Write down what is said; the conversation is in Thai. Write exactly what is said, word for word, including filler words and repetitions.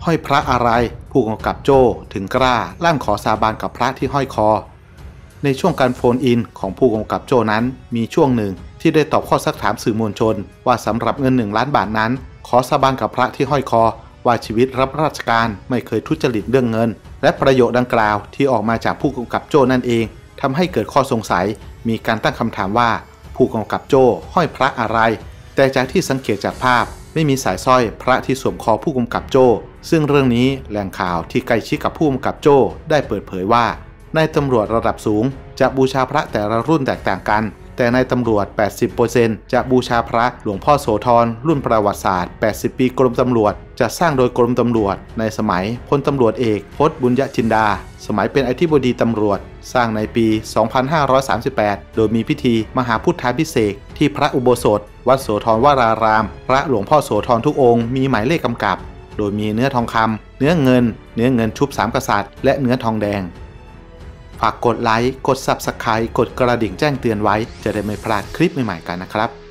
ห้อยพระอะไรผู้กำกับโจ้ถึงกล้าลั่นขอสาบานกับพระที่ห้อยคอในช่วงการโฟนอินของผู้กำกับโจ้นั้นมีช่วงหนึ่งที่ได้ตอบข้อซักถามสื่อมวลชนว่าสำหรับเงินหนึ่งล้านบาทนั้นขอสาบานกับพระที่ห้อยคอว่าชีวิตรับราชการไม่เคยทุจริตเรื่องเงินและประโยคดังกล่าวที่ออกมาจากผู้กำกับโจ้นั่นเองทำให้เกิดข้อสงสัยมีการตั้งคำถามว่าผู้กำกับโจ้ห้อยพระอะไรแต่จากที่สังเกตจากภาพไม่มีสายสร้อยพระที่สวมคอผู้กำกับโจ้ซึ่งเรื่องนี้แหล่งข่าวที่ใกล้ชิดกับผู้กำกับโจ้ได้เปิดเผยว่านายตำรวจระดับสูงจะบูชาพระแต่ละรุ่นแตกต่างกันแต่นายตำรวจ แปดสิบเปอร์เซ็นต์ จะบูชาพระหลวงพ่อโสธรรุ่นประวัติศาสตร์แปดสิบปีกรมตำรวจจะสร้างโดยกรมตำรวจในสมัยพลตำรวจเอกพจน์บุญญจินดาสมัยเป็นอธิบดีตำรวจสร้างในปี สองพันห้าร้อยสามสิบแปด โดยมีพิธีมหาพุทธาภิเษกที่พระอุโบสถวัดโสธรวรารามพระหลวงพ่อโสธรทุกองค์มีหมายเลขกำกับโดยมีเนื้อทองคำเนื้อเงินเนื้อเงินชุบสามกษัตริย์และเนื้อทองแดงฝากกดไลค์กด ซับสไครบ์ กดกระดิ่งแจ้งเตือนไว้จะได้ไม่พลาดคลิปใหม่ๆกันนะครับ